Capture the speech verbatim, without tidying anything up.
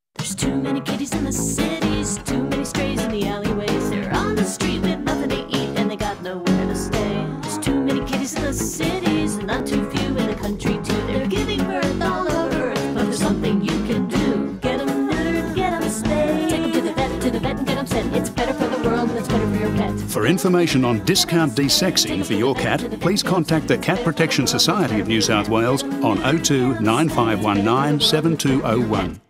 There's too many kitties in the cities, too many strays in the alleyways. They're on the street with nothing to eat and they got nowhere to stay. There's too many kitties in the cities and not too few in the country too. They're giving birth all over Earth, but there's something you can do. Get them neutered, get them spayed. Take them to the vet, to the vet and get them sent. It's better for the world and it's better for your pet. For information on discount desexing for your cat, please contact the Cat Protection Society of New South Wales on oh two nine five one nine seven two oh one.